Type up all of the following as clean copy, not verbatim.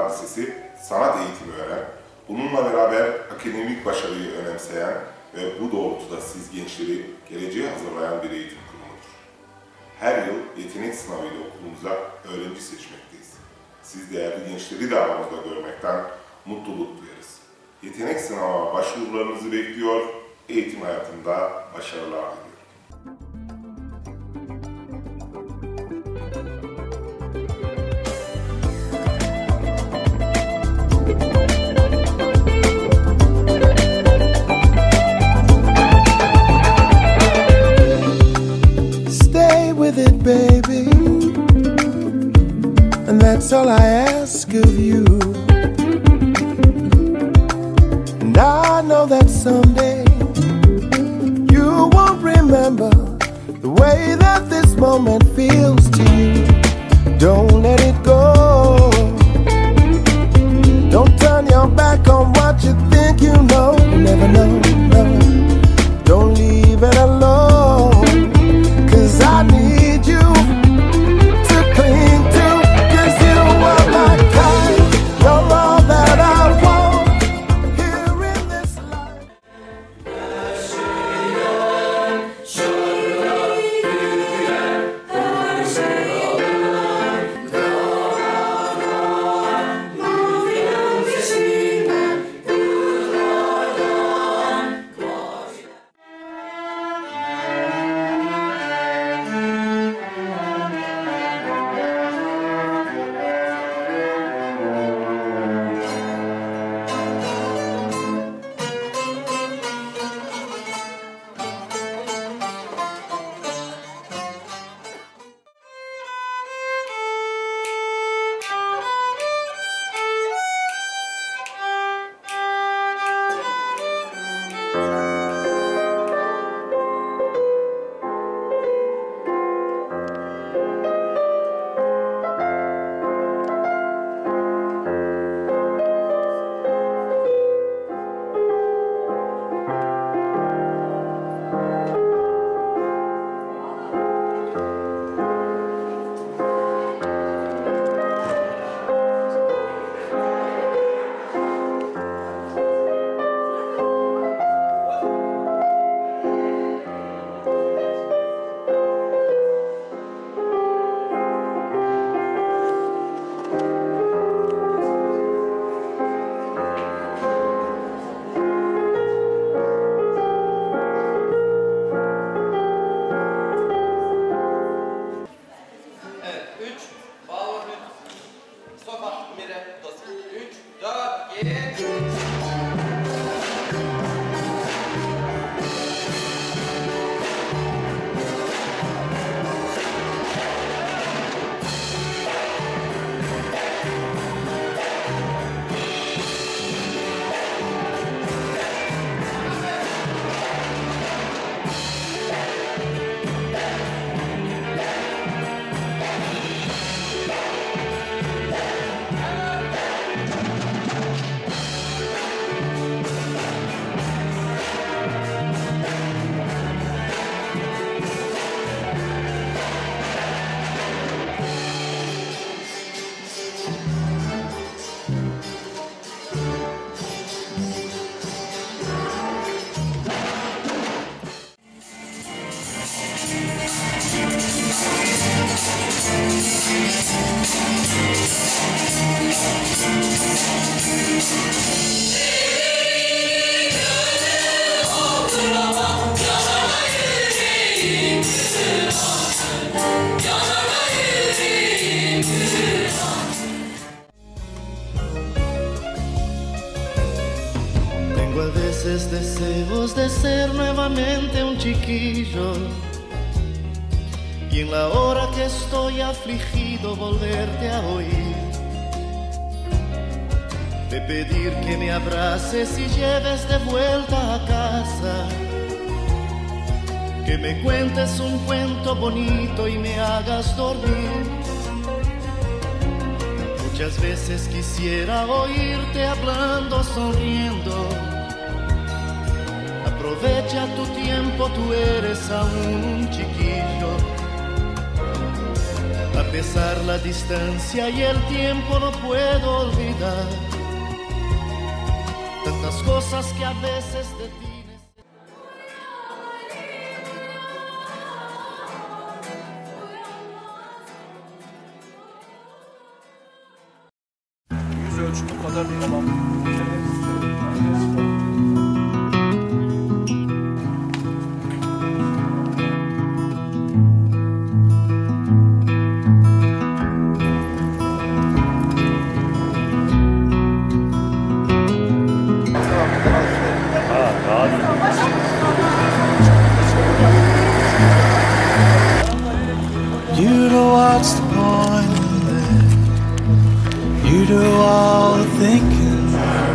Lisesi sanat eğitimi veren, bununla beraber akademik başarıyı önemseyen ve bu doğrultuda siz gençleri geleceğe hazırlayan bir eğitim kurumudur. Her yıl yetenek sınavıyla okulumuza öğrenci seçmekteyiz. Siz değerli gençleri de aramızda görmekten mutluluk duyarız. Yetenek sınavına başvurularınızı bekliyor, eğitim hayatında başarılar diliyorum. Stay with it, baby, and that's all I ask of you. And I know that someday you won't remember the way that this moment feels to you. Don't let it go. Don't turn your back on what you think you know. You never know, no. Don't leave it alone, 'cause I need you to cling to, 'cause you are my kind. You're all that I want here in this life. Tengo a veces deseos de ser nuevamente un chiquillo, y en la hora que estoy afligido volverte a oír, de pedir que me abraces y lleves de vuelta a casa, que me cuentes un cuento bonito y me hagas dormir. Muchas veces quisiera oírte hablando, sonriendo. Aprovecha tu tiempo, tú eres aún un chiquillo. atravesar la distancia y el tiempo no puedo olvidar tantas cosas que a veces de ti. Yüz ölçümü kadar tamam. You know what's the point in that? You do all the thinking.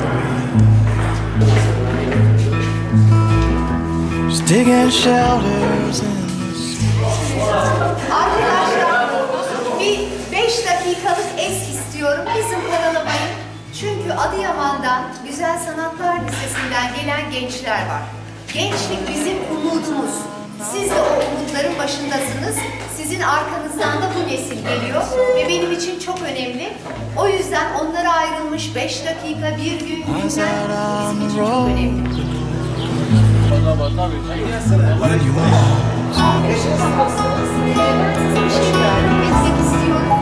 Just digging shelters in the snow. Arkadaşlar bir 5 dakikalık es istiyorum. Bizim karalamayın. Çünkü Adıyaman'dan Güzel Sanatlar Lisesi'nden gelen gençler var. Gençlik bizim umudumuz. Siz de o umutların başındasınız. Sizin arkanızdan da bu nesil geliyor ve benim için çok önemli. O yüzden onlara ayrılmış 5 dakika, bir gün, günler bizim için çok önemli. Etmek istiyorum.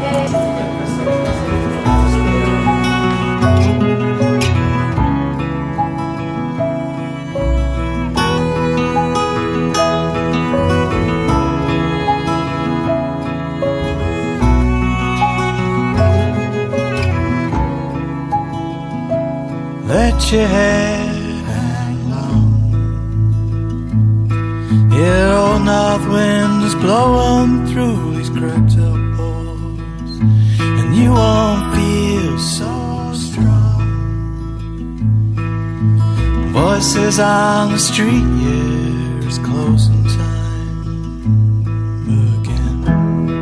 Let your head hang low. Yeah, old north wind is blowing through these cracked up walls, and you won't feel so strong. Voices on the street, yeah, it's closing time again.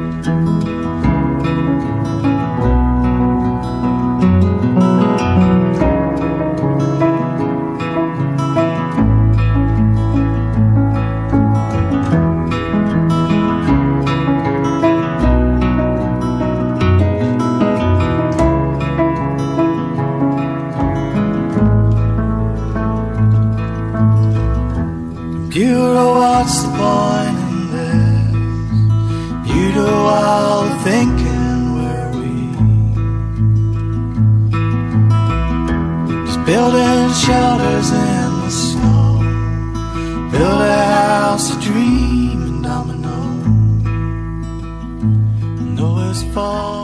Computer, what's the point in this? You do all the thinking, where are we? Just building shelters in the snow. Build a house of dream and domino. Know it's fall.